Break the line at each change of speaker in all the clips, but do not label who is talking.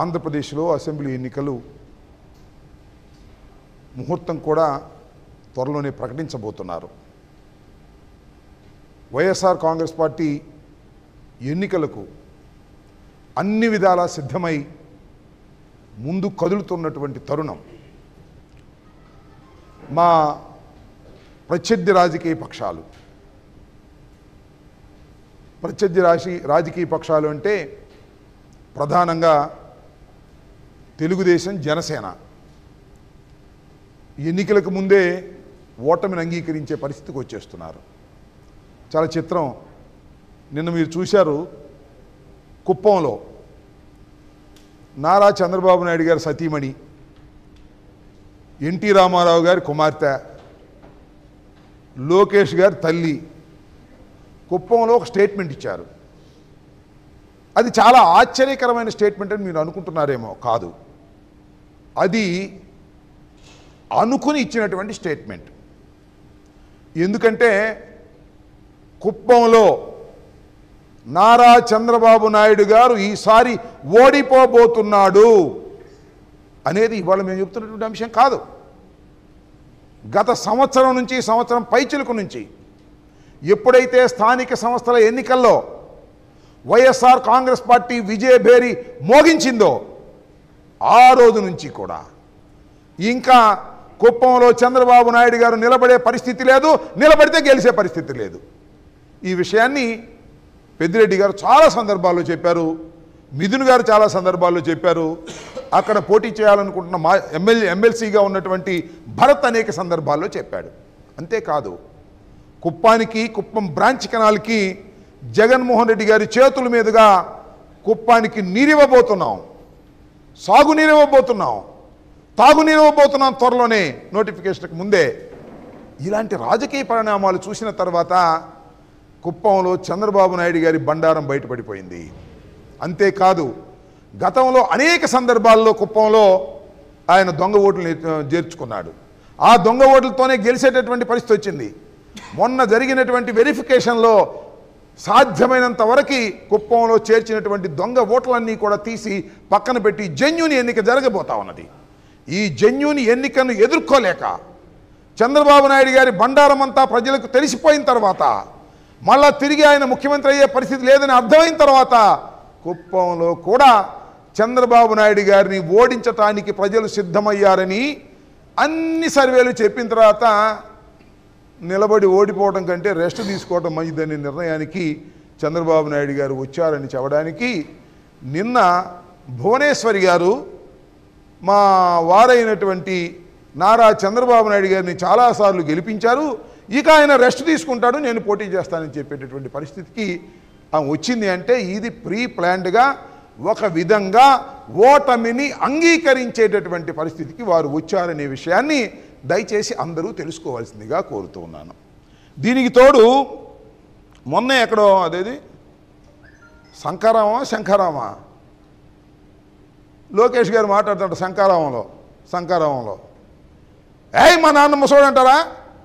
ఆంధ్రప్రదేశ్లో అసెంబ్లీ ఎన్నికలు ముహూర్తం కూడా త్వరలోనే ప్రకటించబోతున్నారు. వైఎస్ఆర్ కాంగ్రెస్ పార్టీ ఎన్నికలకు అన్ని విధాలా సిద్ధమై ముందు కదులుతున్నటువంటి తరుణం మా ప్రత్యర్థి రాజకీయ పక్షాలు రాజకీయ పక్షాలు అంటే ప్రధానంగా తెలుగుదేశం, జనసేన ఎన్నికలకు ముందే ఓటమిని అంగీకరించే పరిస్థితికి వచ్చేస్తున్నారు. చాలా చిత్రం. నిన్న మీరు చూశారు, కుప్పంలో నారా చంద్రబాబు నాయుడు గారి సతీమణి, ఎన్టీ రామారావు గారి కుమార్తె, లోకేష్ గారి తల్లి కుప్పంలో ఒక స్టేట్మెంట్ ఇచ్చారు. అది చాలా ఆశ్చర్యకరమైన స్టేట్మెంట్ అని మీరు అనుకుంటున్నారేమో. కాదు, అది అనుకుని ఇచ్చినటువంటి స్టేట్మెంట్. ఎందుకంటే కుప్పంలో నారా చంద్రబాబు నాయుడు గారు ఈసారి ఓడిపోబోతున్నాడు అనేది ఇవాళ మేము చెప్తున్నటువంటి అంశం కాదు. గత సంవత్సరం నుంచి, సంవత్సరం పైచిలుకు నుంచి ఎప్పుడైతే స్థానిక సంస్థల ఎన్నికల్లో వైఎస్ఆర్ కాంగ్రెస్ పార్టీ విజయభేరి మోగించిందో ఆ రోజు నుంచి కూడా ఇంకా కుప్పంలో చంద్రబాబు నాయుడు గారు నిలబడే పరిస్థితి లేదు, నిలబడితే గెలిచే పరిస్థితి లేదు. ఈ విషయాన్ని పెద్దిరెడ్డి గారు చాలా సందర్భాల్లో చెప్పారు, మిథున్ గారు చాలా సందర్భాల్లో చెప్పారు, అక్కడ పోటీ చేయాలనుకుంటున్న మా ఎమ్మెల్సీగా ఉన్నటువంటి భరత్ అనేక సందర్భాల్లో చెప్పాడు. అంతేకాదు, కుప్పం బ్రాంచ్ కెనాల్కి జగన్మోహన్ రెడ్డి గారి చేతుల మీదుగా కుప్పానికి నీరివ్వబోతున్నాం, సాగునీరివ్వబోతున్నాం, తాగునీరివ్వబోతున్నాం త్వరలోనే, నోటిఫికేషన్కి ముందే. ఇలాంటి రాజకీయ పరిణామాలు చూసిన తర్వాత కుప్పంలో చంద్రబాబు నాయుడు గారి బండారం బయటపడిపోయింది. అంతేకాదు, గతంలో అనేక సందర్భాల్లో కుప్పంలో ఆయన దొంగ ఓట్లను చేర్చుకున్నాడు. ఆ దొంగ ఓట్లతోనే గెలిచేటటువంటి పరిస్థితి వచ్చింది. మొన్న జరిగినటువంటి వెరిఫికేషన్లో సాధ్యమైనంత వరకు కుప్పంలో చేర్చినటువంటి దొంగ ఓట్లన్నీ కూడా తీసి పక్కన పెట్టి జెన్యూన్ ఎన్నిక జరగబోతా ఉన్నది. ఈ జెన్యూన్ ఎన్నికను ఎదుర్కోలేక చంద్రబాబు నాయుడు గారి బండారం అంతా ప్రజలకు తెలిసిపోయిన తర్వాత, మళ్ళా తిరిగి ఆయన ముఖ్యమంత్రి అయ్యే పరిస్థితి లేదని అర్థమైన తర్వాత కుప్పంలో కూడా చంద్రబాబు నాయుడు గారిని ఓడించటానికి ప్రజలు సిద్ధమయ్యారని అన్ని సర్వేలు చెప్పిన తర్వాత నిలబడి ఓడిపోవడం కంటే రెస్ట్ తీసుకోవడం మంచిదనే నిర్ణయానికి చంద్రబాబు నాయుడు గారు వచ్చారని చెప్పడానికి నిన్న భువనేశ్వరి గారు మా వారైనటువంటి నారా చంద్రబాబు నాయుడు గారిని చాలాసార్లు గెలిపించారు, ఇక ఆయన రెస్ట్ తీసుకుంటాడు, నేను పోటీ చేస్తానని చెప్పేటటువంటి పరిస్థితికి వచ్చింది. అంటే ఇది ప్రీ ప్లాన్డ్గా ఒక విధంగా ఓటమిని అంగీకరించేటటువంటి పరిస్థితికి వారు వచ్చారనే విషయాన్ని దయచేసి అందరూ తెలుసుకోవాల్సిందిగా కోరుతూ ఉన్నాను. దీనికి తోడు మొన్న ఎక్కడో అదేది శంఖారామా లోకేష్ గారు మాట్లాడుతుంట శంఖారామంలో మా నాన్న ముసోడు అంటారా,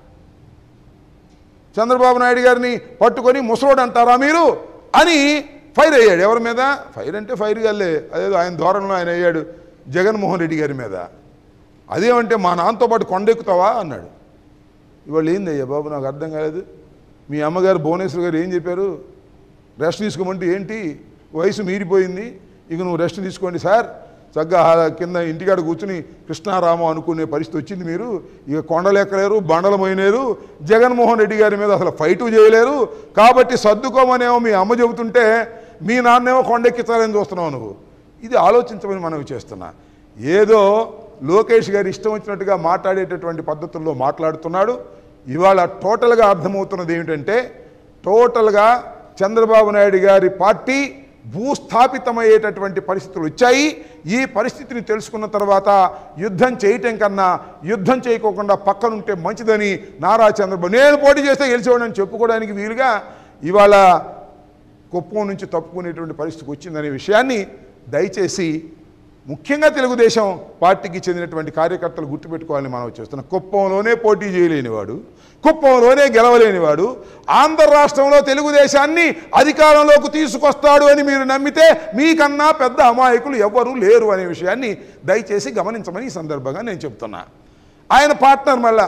చంద్రబాబు నాయుడు గారిని పట్టుకొని ముసోడు అంటారా మీరు అని ఫైర్ అయ్యాడు. ఎవరి మీద ఫైర్ అంటే ఫైర్ గల్లే, అదేదో ఆయన ధోరణిలో ఆయన అయ్యాడు జగన్మోహన్ రెడ్డి గారి మీద. అదేమంటే మా నాన్నతో పాటు కొండెక్కుతావా అన్నాడు. ఇవాళ ఏందయ్యా బాబు, నాకు అర్థం కాలేదు. మీ అమ్మగారు భువనేశ్వర్ గారు ఏం చెప్పారు? రెస్ట్ తీసుకోమంటే ఏంటి, వయసు మీరిపోయింది, ఇక నువ్వు రెస్ట్ తీసుకోండి సార్, చక్కగా కింద ఇంటికాడ కూర్చుని కృష్ణారామం అనుకునే పరిస్థితి వచ్చింది. మీరు ఇక కొండలు ఎక్కలేరు, బండలు మోయలేరు, జగన్మోహన్ రెడ్డి గారి మీద అసలు ఫైటు చేయలేరు, కాబట్టి సర్దుకోమనేమో మీ అమ్మ చెబుతుంటే మీ నాన్నేమో కొండెక్కించాలని చూస్తున్నావు నువ్వు. ఇది ఆలోచించమని మనవి చేస్తున్నా. ఏదో లోకేష్ గారు ఇష్టం వచ్చినట్టుగా మాట్లాడేటటువంటి పద్ధతుల్లో మాట్లాడుతున్నాడు. ఇవాళ టోటల్గా అర్థమవుతున్నది ఏమిటంటే, టోటల్గా చంద్రబాబు నాయుడు గారి పార్టీ భూస్థాపితమయ్యేటటువంటి పరిస్థితులు వచ్చాయి. ఈ పరిస్థితిని తెలుసుకున్న తర్వాత యుద్ధం చేయటం కన్నా యుద్ధం చేయకోకుండా పక్కనుంటే మంచిదని నారా చంద్రబాబు నేను పోటీ చేస్తే గెలిచేవాడని చెప్పుకోవడానికి వీలుగా ఇవాళ కుప్పం నుంచి తప్పుకునేటువంటి పరిస్థితికి వచ్చిందనే విషయాన్ని దయచేసి ముఖ్యంగా తెలుగుదేశం పార్టీకి చెందినటువంటి కార్యకర్తలు గుర్తుపెట్టుకోవాలని మనం చేస్తున్నాం. కుప్పంలోనే పోటీ చేయలేనివాడు, కుప్పంలోనే గెలవలేనివాడు ఆంధ్ర రాష్ట్రంలో తెలుగుదేశాన్ని అధికారంలోకి తీసుకొస్తాడు అని మీరు నమ్మితే మీకన్నా పెద్ద అమాయకులు ఎవ్వరూ లేరు అనే విషయాన్ని దయచేసి గమనించమని ఈ సందర్భంగా నేను చెప్తున్నా. ఆయన పార్ట్నర్ మళ్ళా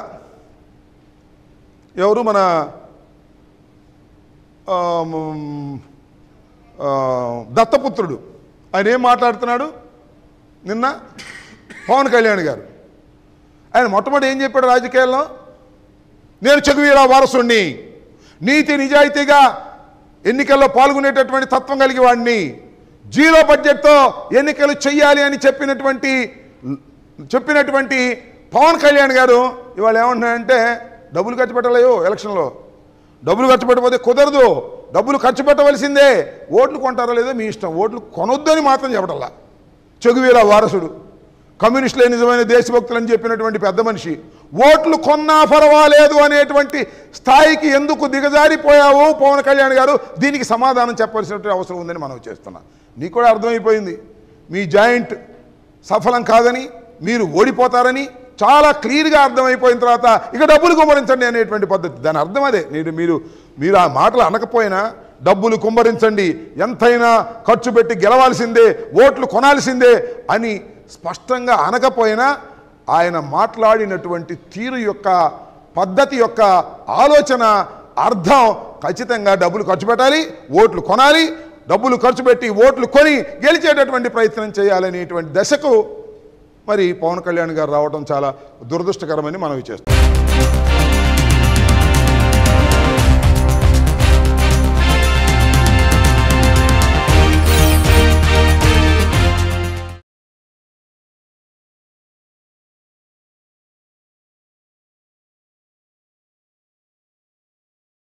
ఎవరు, మన దత్తపుత్రుడు. ఆయన ఏం మాట్లాడుతున్నాడు నిన్న? పవన్ కళ్యాణ్ గారు ఆయన మొట్టమొదటి ఏం చెప్పాడు రాజకీయాల్లో? నేను చెగువీరా వారసుణ్ణి, నీతి నిజాయితీగా ఎన్నికల్లో పాల్గొనేటటువంటి తత్వం కలిగి వాడిని, జీరో బడ్జెట్తో ఎన్నికలు చెయ్యాలి అని చెప్పినటువంటి పవన్ కళ్యాణ్ గారు ఇవాళ ఏమంటున్నాడంటే డబ్బులు ఖర్చు పెట్టలేవు, ఎలక్షన్లో డబ్బులు ఖర్చు పెట్టకపోతే కుదరదు, డబ్బులు ఖర్చు పెట్టవలసిందే, ఓట్లు కొంటారో లేదో మీ ఇష్టం, ఓట్లు కొనొద్దని మాత్రం చెప్పటల్లా. చెగువీరా వారసుడు, కమ్యూనిస్టులే నిజమైన దేశభక్తులని చెప్పినటువంటి పెద్ద మనిషి, ఓట్లు కొన్నా పర్వాలేదు అనేటువంటి స్థాయికి ఎందుకు దిగజారిపోయావు పవన్ కళ్యాణ్ గారు? దీనికి సమాధానం చెప్పాల్సినటువంటి అవసరం ఉందని మనం చేస్తున్నాం. నీకు కూడా అర్థమైపోయింది మీ జాయింట్ సఫలం కాదని, మీరు ఓడిపోతారని చాలా క్లియర్గా అర్థమైపోయిన తర్వాత ఇక డబ్బులు కుమ్మరించండి అనేటువంటి పద్ధతి. దాని అర్థం అదే. మీరు ఆ మాటలు అనకపోయినా డబ్బులు కుమ్మరించండి, ఎంతైనా ఖర్చు పెట్టి గెలవాల్సిందే, ఓట్లు కొనాల్సిందే అని స్పష్టంగా అనకపోయినా ఆయన మాట్లాడినటువంటి తీరు యొక్క పద్ధతి యొక్క ఆలోచన అర్థం ఖచ్చితంగా డబ్బులు ఖర్చు పెట్టాలి, ఓట్లు కొనాలి, డబ్బులు ఖర్చు పెట్టి ఓట్లు కొని గెలిచేటటువంటి ప్రయత్నం చేయాలనేటువంటి దశకు మరి పవన్ కళ్యాణ్ గారు రావడం చాలా దురదృష్టకరమని మనవి చేస్తాం.